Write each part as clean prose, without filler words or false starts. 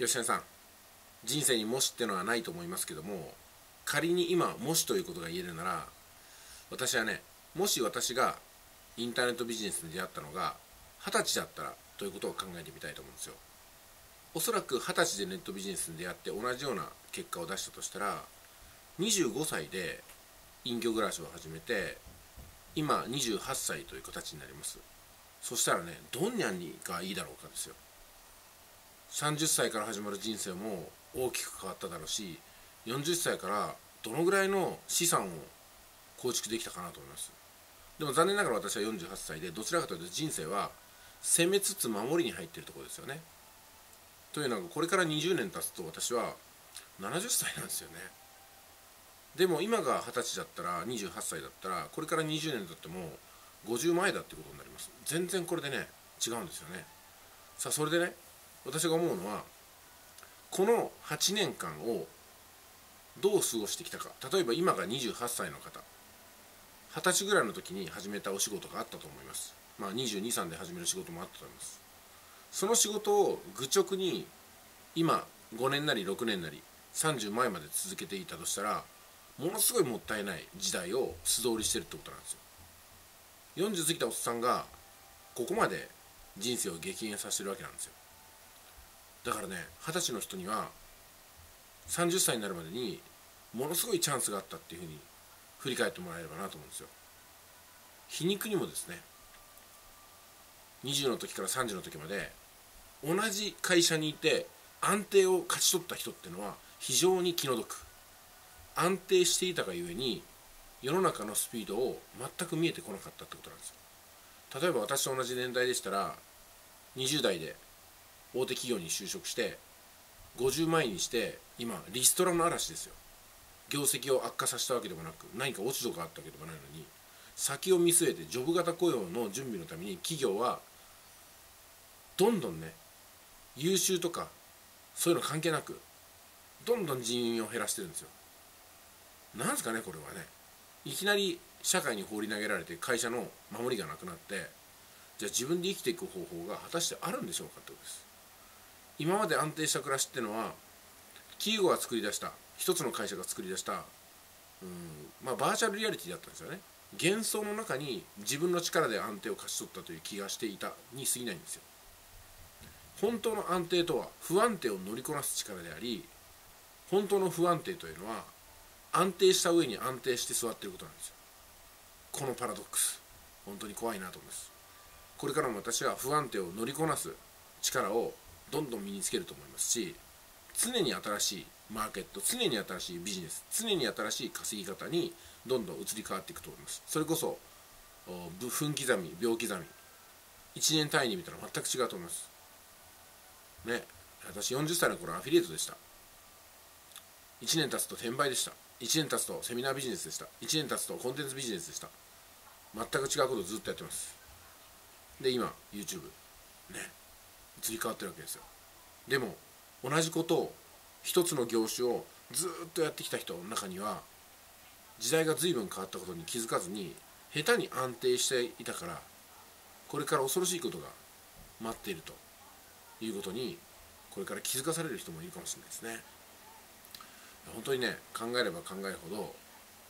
吉谷さん、人生にもしってのはないと思いますけども、仮に今もしということが言えるなら、私はね、もし私がインターネットビジネスに出会ったのが20歳だったらということを考えてみたいと思うんですよ。おそらく20歳でネットビジネスに出会って同じような結果を出したとしたら、25歳で隠居暮らしを始めて、今28歳という形になります。そしたらね、どんにゃんがいいだろうかですよ。30歳から始まる人生も大きく変わっただろうし、40歳からどのぐらいの資産を構築できたかなと思います。でも残念ながら私は48歳で、どちらかというと人生は攻めつつ守りに入っているところですよね。というのは、これから20年経つと私は70歳なんですよね。でも今が20歳だったら、28歳だったら、これから20年経っても50前だってことになります。全然これでね、違うんですよね。さあ、それでね、私が思うのは、この8年間をどう過ごしてきたか。例えば今が28歳の方、20歳ぐらいの時に始めたお仕事があったと思います。22、3で始める仕事もあったと思います。その仕事を愚直に今5年なり6年なり30前まで続けていたとしたら、ものすごいもったいない時代を素通りしてるってことなんですよ。40過ぎたおっさんがここまで人生を激減させてるわけなんですよ。だからね、20歳の人には30歳になるまでにものすごいチャンスがあったっていうふうに振り返ってもらえればなと思うんですよ。皮肉にもですね、20の時から30の時まで同じ会社にいて安定を勝ち取った人っていうのは非常に気の毒。安定していたがゆえに世の中のスピードを全く見えてこなかったってことなんですよ。例えば私と同じ年代でしたら、20代で大手企業に就職して50万円にして、今リストラの嵐ですよ。業績を悪化させたわけでもなく、何か落ち度があったわけでもないのに、先を見据えてジョブ型雇用の準備のために企業はどんどんね、優秀とかそういうの関係なくどんどん人員を減らしてるんですよ。なんですかね、これはね。いきなり社会に放り投げられて会社の守りがなくなって、じゃあ自分で生きていく方法が果たしてあるんでしょうかってことです。今まで安定した暮らしっていうのは、企業が作り出した、一つの会社が作り出した、バーチャルリアリティだったんですよね。幻想の中に自分の力で安定を勝ち取ったという気がしていたに過ぎないんですよ。本当の安定とは不安定を乗りこなす力であり、本当の不安定というのは安定した上に安定して座っていることなんですよ。このパラドックス、本当に怖いなと思います。これからも私は不安定を乗りこなす力をどんどん身につけると思いますし、常に新しいマーケット、常に新しいビジネス、常に新しい稼ぎ方にどんどん移り変わっていくと思います。それこそ分刻み、秒刻み、1年単位で見たら全く違うと思いますね。私40歳の頃アフィリエイトでした。1年経つと転売でした。1年経つとセミナービジネスでした。1年経つとコンテンツビジネスでした。全く違うことをずっとやってます。で今 YouTube ね、移り変わってるわけですよ。でも同じことを、一つの業種をずっとやってきた人の中には、時代が随分変わったことに気づかずに下手に安定していたから、これから恐ろしいことが待っているということに、これから気づかされる人もいるかもしれないですね。本当にね、考えれば考えるほど、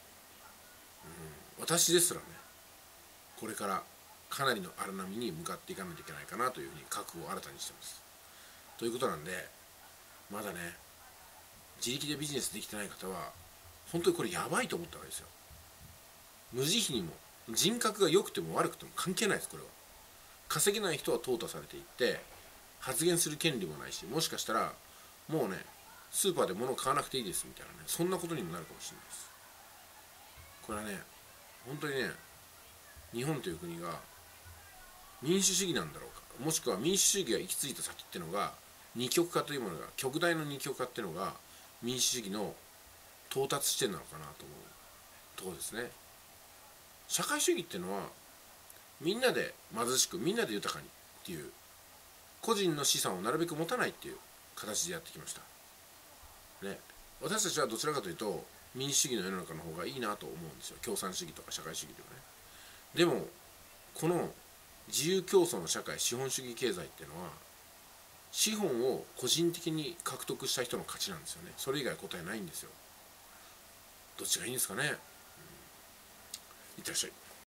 私ですらね、これからかなりの荒波に向かっていかないといけないかなというふうに覚悟を新たにしてます。ということなんで、まだね、自力でビジネスできてない方は本当にこれやばいと思った方がいいですよ。無慈悲にも、人格が良くても悪くても関係ないです。これは稼げない人は淘汰されていって、発言する権利もないし、もしかしたらもうね、スーパーで物を買わなくていいですみたいなね、そんなことにもなるかもしれないです。これはね、本当にね、日本という国が民主主義なんだろうか、もしくは民主主義が行き着いた先っていうのが二極化というものが、極大の二極化っていうのが民主主義の到達地点なのかなと思うところですね。社会主義っていうのはみんなで貧しくみんなで豊かにっていう、個人の資産をなるべく持たないっていう形でやってきましたね。私たちはどちらかというと民主主義の世の中の方がいいなと思うんですよ。共産主義とか社会主義ではね。でもこの自由競争の社会、資本主義経済っていうのは資本を個人的に獲得した人の勝ちなんですよね。それ以外答えないんですよ。どっちがいいんですかね。いってらっしゃい。